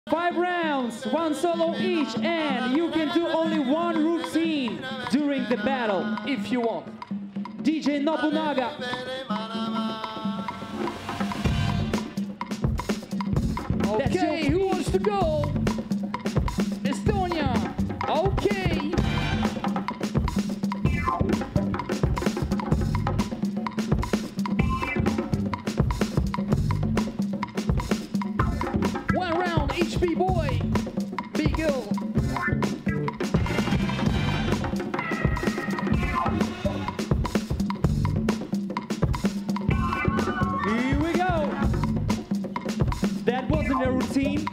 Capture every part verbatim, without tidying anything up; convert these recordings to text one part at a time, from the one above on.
Five rounds, one solo each, and you can do only one routine during the battle if you want. D J Nobunaga. Okay, who wants to go? Estonia. Okay. One round, H P boy. Big girl. Here we go. That wasn't a routine.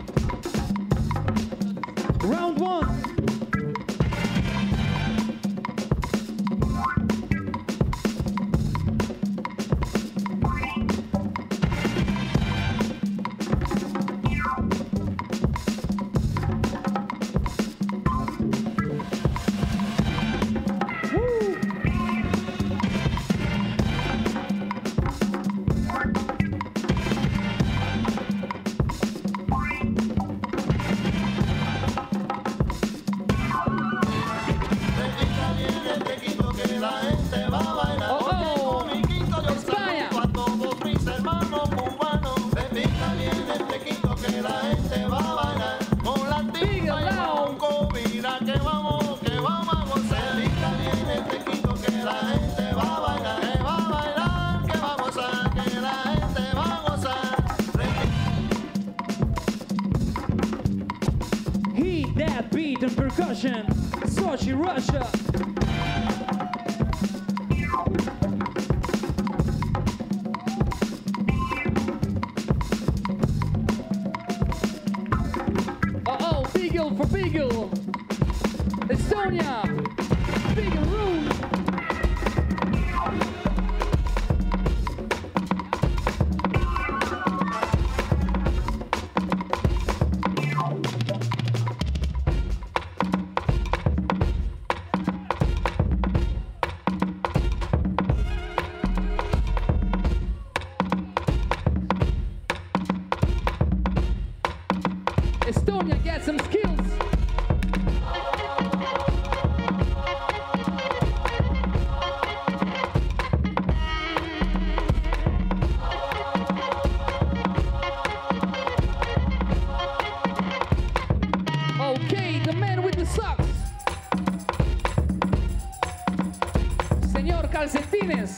Round one. That beat and percussion, Sochi, Russia. Uh-oh, Beagle for Beagle. Estonia. Beagle room. Estonia, get some skills. Okay, the man with the socks. Señor Calcetines.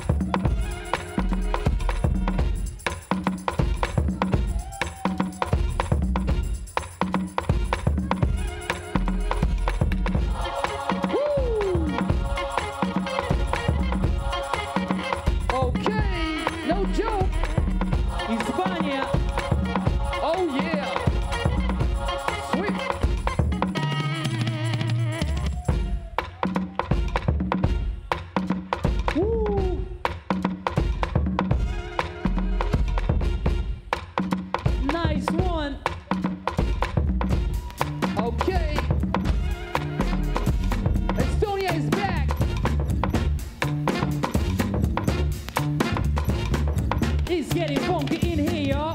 Okay. Estonia is back. It's getting funky in here, y'all.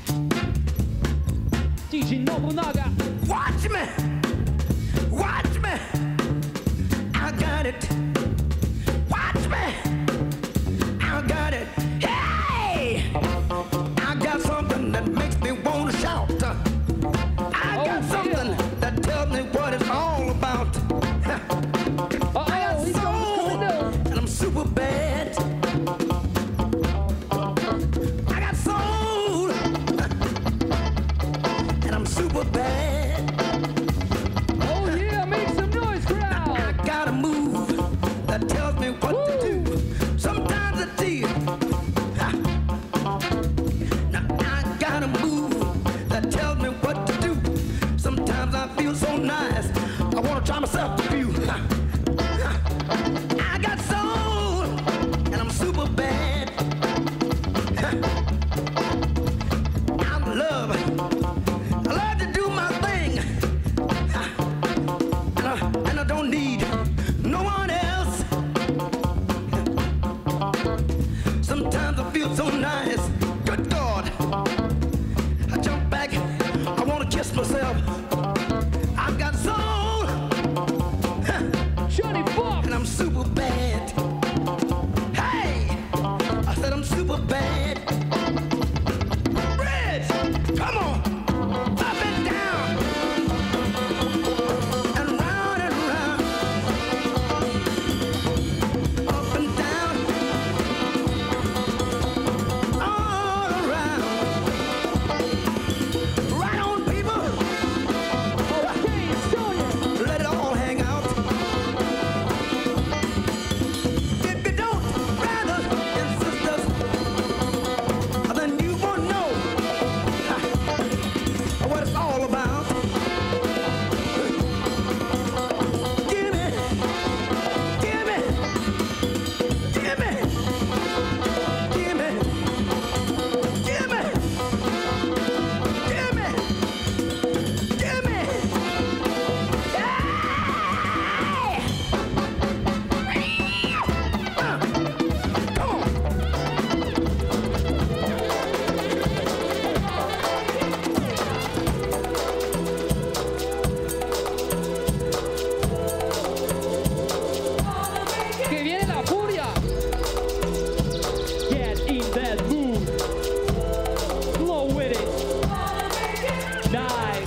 D J Nobunaga. Watch me. Watch me. I got it. Watch me. I got it. Hey! I got something that makes me want to shout. I got Oh, something yeah. that tells me what it's all about. Uh-oh, I got he's soul, coming down. and I'm super bad. I got soul, and I'm super bad. Oh yeah, make some noise, crowd. I got a move that tells me what Woo. to do. Sometimes I tease. Now I got a move that tells me what to do. Sometimes I feel so nice, I want to try myself to view. I got soul, and I'm super bad. I love, I love to do my thing, and I, and I don't need no one else. Sometimes I feel so nice, good God. I jump back, I want to kiss myself, I've got soul, Johnny Fox. and I'm super bad. Hey, I said I'm super bad. Rich, come on, up and down, and round and round, up and down, all around. Right on, people. Okay, Estonia. Let it all hang out. If you don't, brothers and sisters, then you won't know ha, what it's all about. Give me, give me, give me, give me, give me, give me, give me. Que viene la furia. Get in that mood. Flow with it. Dive.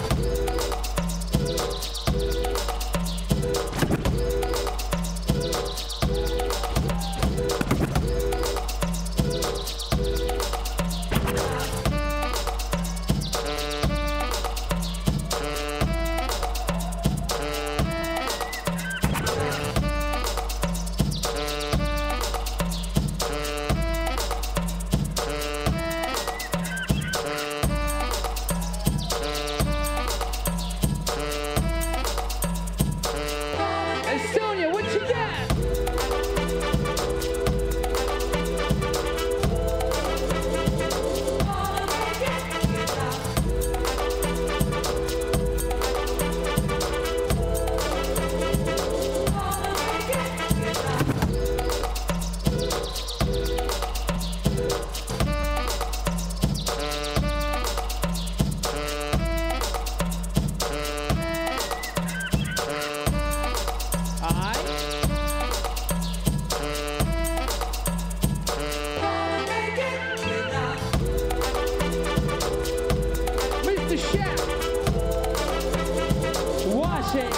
Estonia, what you got? Mister Chef. Watch it.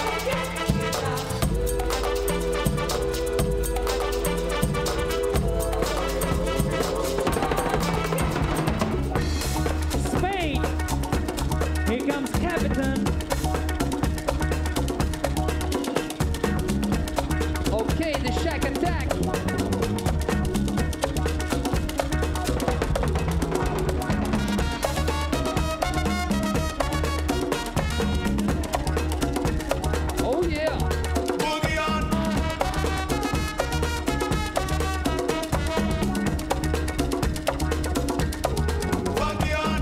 Spain. Here comes Captain. Okay, the Shack attack. Oh yeah. Boogie on. Funky on.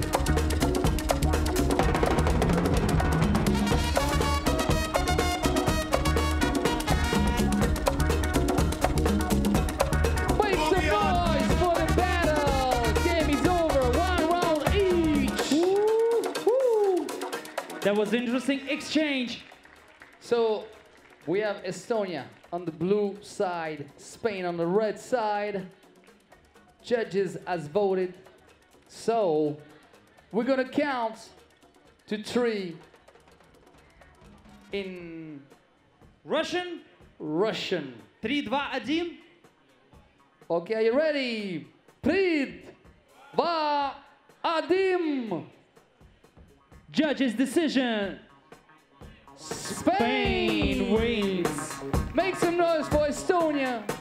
Make some Boogie on. noise for the battle. Game is over. One round each. Woo-hoo. That was interesting exchange. So we have Estonia on the blue side, Spain on the red side. Judges has voted. So we're gonna count to three in Russian. Russian. три, два, один. Okay, are you ready? Три, два, один. Judge's decision. Spain Spain wins. Make some noise for Estonia.